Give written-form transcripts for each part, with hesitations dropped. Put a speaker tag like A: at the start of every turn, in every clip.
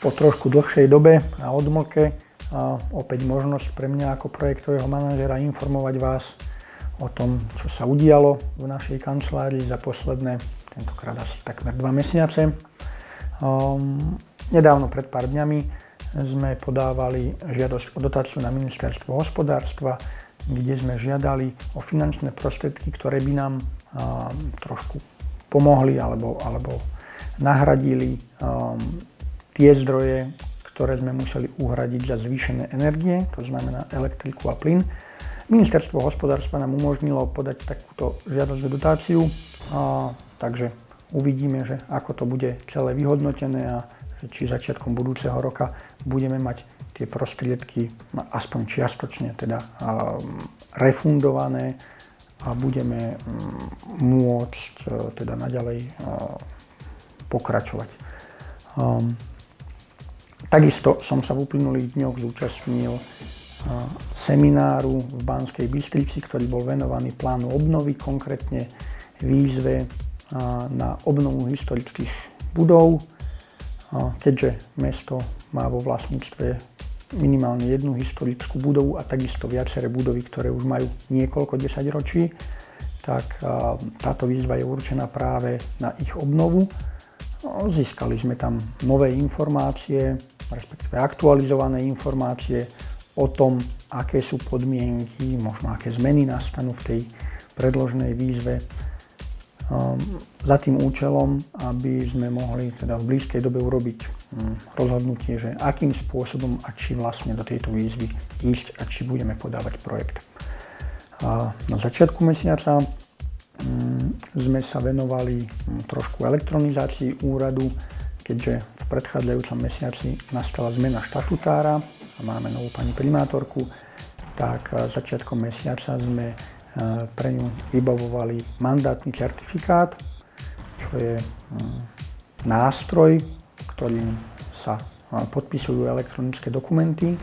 A: po trošku dlhšej dobe a odmlke opäť možnosť pre mňa ako projektového manažera informovať vás o tom, čo sa udialo v našej kancelárii za posledné, tentokrát asi takmer 2 mesiace. Nedávno, pred pár dňami, sme podávali žiadosť o dotáciu na ministerstvo hospodárstva, kde sme žiadali o finančné prostriedky, ktoré by nám trošku pomohli alebo nahradili tie zdroje, ktoré sme museli uhradiť za zvýšené energie, to znamená elektriku a plyn. Ministerstvo hospodárstva nám umožnilo podať takúto žiadosť o dotáciu, takže uvidíme, že ako to bude celé vyhodnotené a či začiatkom budúceho roka budeme mať tie prostriedky aspoň čiastočne teda refundované a budeme môcť teda naďalej pokračovať. Takisto som sa v uplynulých dňoch zúčastnil semináru v Banskej Bystrici, ktorý bol venovaný plánu obnovy, konkrétne výzve na obnovu historických budov. Keďže mesto má vo vlastníctve minimálne jednu historickú budovu a takisto viaceré budovy, ktoré už majú niekoľko desaťročí, tak táto výzva je určená práve na ich obnovu. Získali sme tam nové informácie, respektíve aktualizované informácie o tom, aké sú podmienky, možno aké zmeny nastanú v tej predloženej výzve, za tým účelom, aby sme mohli teda v blízkej dobe urobiť rozhodnutie, že akým spôsobom a či vlastne do tejto výzvy ísť a či budeme podávať projekt. Na začiatku mesiaca sme sa venovali trošku elektronizácii úradu, keďže v predchádzajúcom mesiaci nastala zmena štatutára a máme novú pani primátorku, tak začiatkom mesiaca sme pre ňu vybavovali mandátny certifikát, čo je nástroj, ktorým sa podpisujú elektronické dokumenty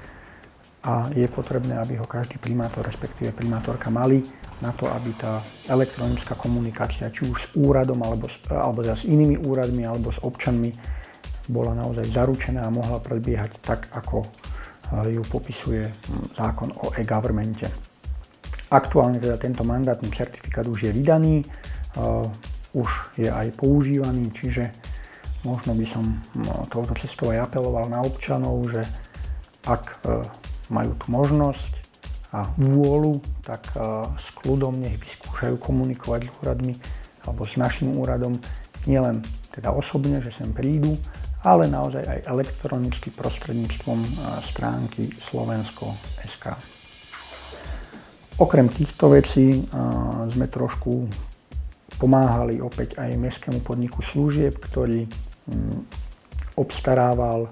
A: a je potrebné, aby ho každý primátor, respektíve primátorka mali na to, aby tá elektronická komunikácia, či už s úradom, alebo s inými úradmi, alebo s občanmi, bola naozaj zaručená a mohla prebiehať tak, ako ju popisuje zákon o e-governmente. Aktuálne teda tento mandátny certifikát už je vydaný, už je aj používaný, čiže možno by som touto cestou aj apeloval na občanov, že ak majú tu možnosť a vôľu, tak s kľudom nech vyskúšajú komunikovať s úradmi alebo s našim úradom nielen teda osobne, že sem prídu, ale naozaj aj elektronicky prostredníctvom stránky Slovensko.sk. Okrem týchto vecí sme trošku pomáhali opäť aj mestskému podniku služieb, ktorý obstarával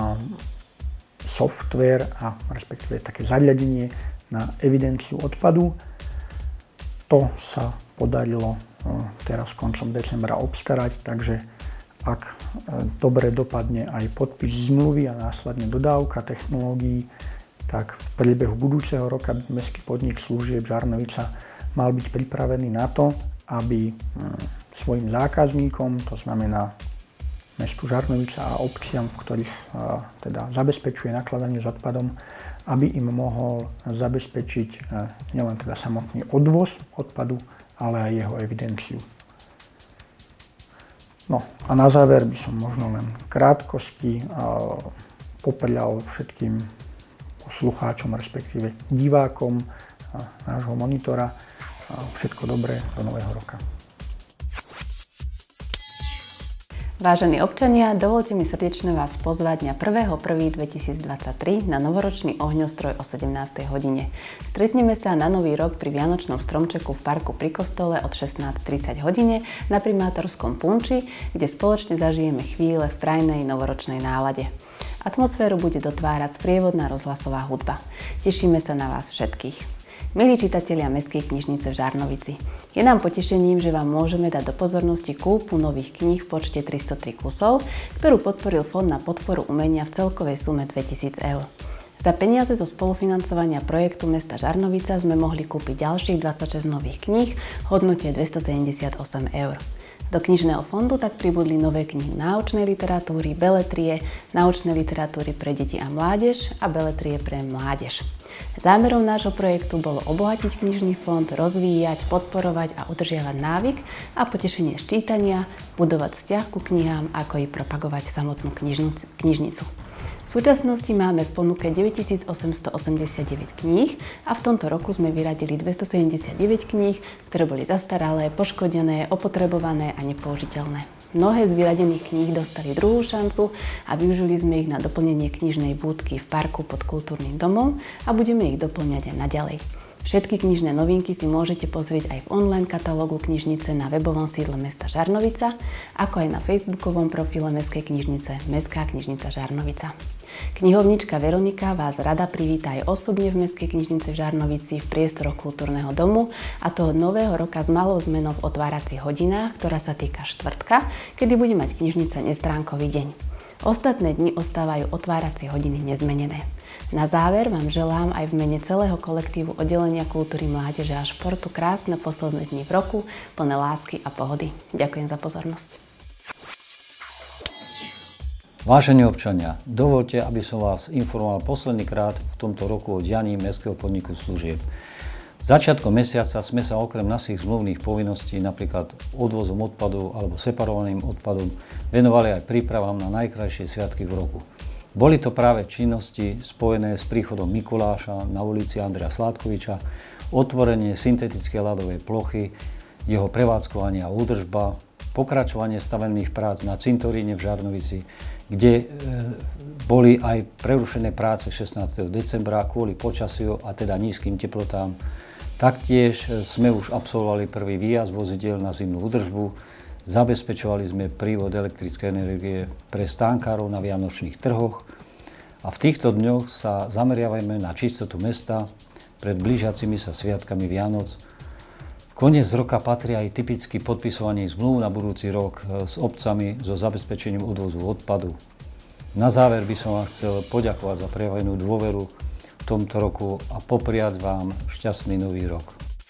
A: software a respektíve také zariadenie na evidenciu odpadu. To sa podarilo teraz koncom decembra obstarať, takže ak dobre dopadne aj podpis zmluvy a následne dodávka technológií, tak v priebehu budúceho roka by mestský podnik služieb Žarnovica mal byť pripravený na to, aby svojim zákazníkom, to znamená mestu Žarnovica a obciam, v ktorých teda zabezpečuje nakladanie s odpadom, aby im mohol zabezpečiť nielen teda samotný odvoz odpadu, ale aj jeho evidenciu. No a na záver by som možno len v krátkosti poprial všetkým poslucháčom, respektíve divákom nášho monitora všetko dobré do nového roka.
B: Vážení občania, dovoľte mi srdečne vás pozvať na 1.1.2023 na novoročný ohňostroj o 17. hodine. Stretneme sa na Nový rok pri Vianočnom stromčeku v parku pri kostole od 16:30 hodine na Primátorskom punči, kde spoločne zažijeme chvíle v prajnej novoročnej nálade. Atmosféru bude dotvárať sprievodná rozhlasová hudba. Tešíme sa na vás všetkých. Milí čitatelia Mestskej knižnice v Žarnovici, je nám potešením, že vám môžeme dať do pozornosti kúpu nových kníh v počte 303 kusov, ktorú podporil Fond na podporu umenia v celkovej sume 2000 eur. Za peniaze zo spolufinancovania projektu mesta Žarnovica sme mohli kúpiť ďalších 26 nových kníh v hodnote 278 eur. Do knižného fondu tak pribudli nové knihy náučnej literatúry, beletrie, náučnej literatúry pre deti a mládež a beletrie pre mládež. Zámerom nášho projektu bolo obohatiť knižný fond, rozvíjať, podporovať a udržiavať návyk a potešenie z čítania, budovať vzťah ku knihám, ako i propagovať samotnú knižnicu. V súčasnosti máme v ponuke 9889 kníh a v tomto roku sme vyradili 279 kníh, ktoré boli zastaralé, poškodené, opotrebované a nepoužiteľné. Mnohé z vyradených kníh dostali druhú šancu a využili sme ich na doplnenie knižnej búdky v parku pod Kultúrnym domom a budeme ich doplňať aj naďalej. Všetky knižné novinky si môžete pozrieť aj v online katalógu knižnice na webovom sídle mesta Žarnovica, ako aj na facebookovom profile Mestskej knižnice Mestská knižnica Žarnovica. Knihovnička Veronika vás rada privíta aj osobne v Mestskej knižnice v Žarnovici v priestoroch Kultúrneho domu, a to od nového roka s malou zmenou v otváracích hodinách, ktorá sa týka štvrtka, kedy bude mať knižnica nestránkový deň. Ostatné dni ostávajú otváracie hodiny nezmenené. Na záver vám želám aj v mene celého kolektívu oddelenia kultúry, mládeže a športu krásne posledné dni v roku, plné lásky a pohody. Ďakujem za pozornosť.
C: Vážení občania, dovoľte, aby som vás informoval posledný krát v tomto roku o dianí Mestského podniku služieb. Začiatkom mesiaca sme sa okrem našich zmluvných povinností, napríklad odvozom odpadov alebo separovaným odpadom, venovali aj prípravám na najkrajšie sviatky v roku. Boli to práve činnosti spojené s príchodom Mikuláša na ulici Andreja Sládkoviča, otvorenie syntetickej ľadovej plochy, jeho prevádzkovanie a údržba, pokračovanie stavebných prác na cintoríne v Žarnovici, kde boli aj prerušené práce 16. decembra kvôli počasiu a teda nízkym teplotám. Taktiež sme už absolvovali prvý výjazd vozidiel na zimnú údržbu, zabezpečovali sme prívod elektrickej energie pre stánkárov na vianočných trhoch a v týchto dňoch sa zameriavame na čistotu mesta pred blížiacimi sa sviatkami Vianoc. Koniec roka patrí aj typicky podpisovanie zmluv na budúci rok s obcami so zabezpečením odvozu odpadu. Na záver by som vám chcel poďakovať za prejavenú dôveru v tomto roku a popriať vám šťastný nový rok.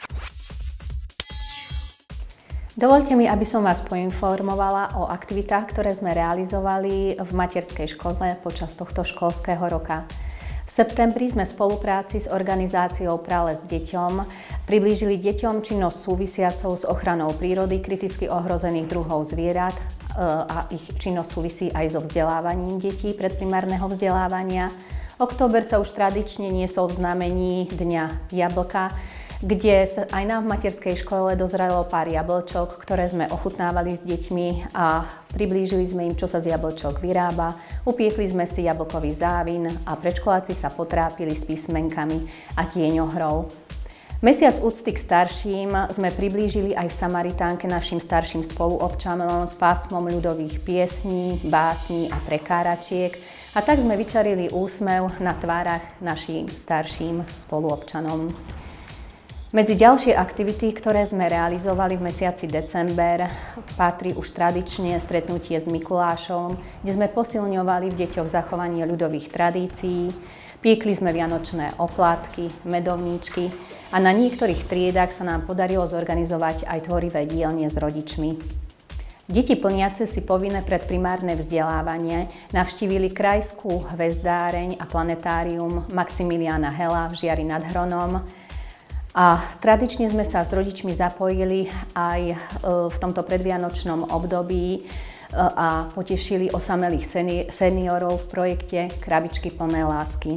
D: Dovoľte mi, aby som vás poinformovala o aktivitách, ktoré sme realizovali v materskej škole počas tohto školského roka. V septembri sme v spolupráci s organizáciou Prales deťom priblížili deťom činnosť súvisiacou s ochranou prírody, kriticky ohrozených druhov zvierat a ich činnosť súvisí aj so vzdelávaním detí predprimárneho vzdelávania. Október sa už tradične niesol v znamení Dňa jablka, kde aj nám v materskej škole dozrelo pár jablčok, ktoré sme ochutnávali s deťmi a priblížili sme im, čo sa z jablčok vyrába. Upiekli sme si jablkový závin a predškoláci sa potrápili s písmenkami a tieňohrou. Mesiac úcty k starším sme priblížili aj v Samaritánke našim starším spoluobčanom s pásmom ľudových piesní, básní a prekáračiek. A tak sme vyčarili úsmev na tvárach našim starším spoluobčanom. Medzi ďalšie aktivity, ktoré sme realizovali v mesiaci december, patrí už tradične stretnutie s Mikulášom, kde sme posilňovali v deťoch zachovanie ľudových tradícií, piekli sme vianočné oplátky, medovníčky a na niektorých triedách sa nám podarilo zorganizovať aj tvorivé dielne s rodičmi. Deti plniace si povinné predprimárne vzdelávanie navštívili krajskú hvezdáreň a planetárium Maximiliána Hela v Žiari nad Hronom. A tradične sme sa s rodičmi zapojili aj v tomto predvianočnom období a potešili osamelých seniorov v projekte Krabičky plné lásky.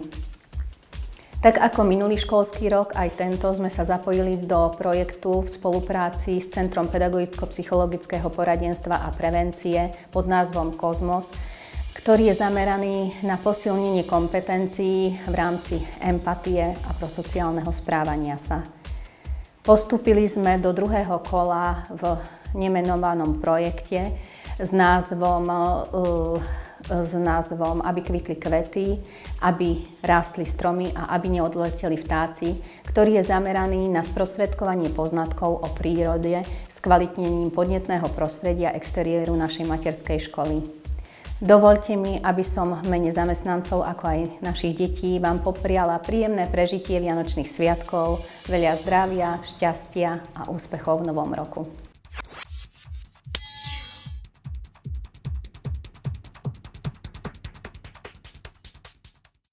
D: Tak ako minulý školský rok, aj tento sme sa zapojili do projektu v spolupráci s Centrom pedagogicko-psychologického poradenstva a prevencie pod názvom Kozmos, ktorý je zameraný na posilnenie kompetencií v rámci empatie a prosociálneho správania sa. Postúpili sme do druhého kola v nemenovanom projekte s názvom Aby kvitli kvety, aby rástli stromy a aby neodleteli vtáci, ktorý je zameraný na sprostredkovanie poznatkov o prírode s kvalitnením podnetného prostredia exteriéru našej materskej školy. Dovoľte mi, aby som v mene zamestnancov, ako aj našich detí, vám popriala príjemné prežitie vianočných sviatkov, veľa zdravia, šťastia a úspechov v novom roku.